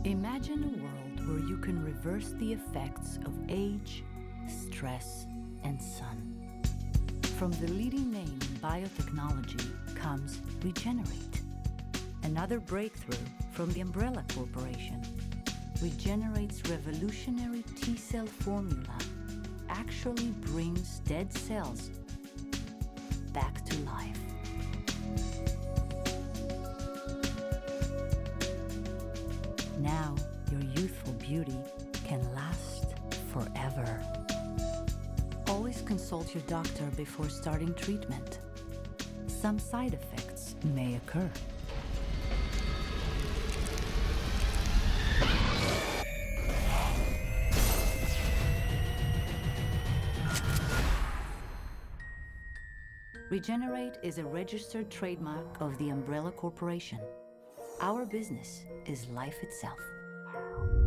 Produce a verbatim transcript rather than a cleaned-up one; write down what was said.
Imagine a world where you can reverse the effects of age, stress, and sun. From the leading name in biotechnology comes Regenerate, another breakthrough from the Umbrella Corporation. Regenerate's revolutionary T-cell formula actually brings dead cells back to life. Now, your youthful beauty can last forever. Always consult your doctor before starting treatment. Some side effects may occur. Regenerate is a registered trademark of the Umbrella Corporation. Our business is life itself.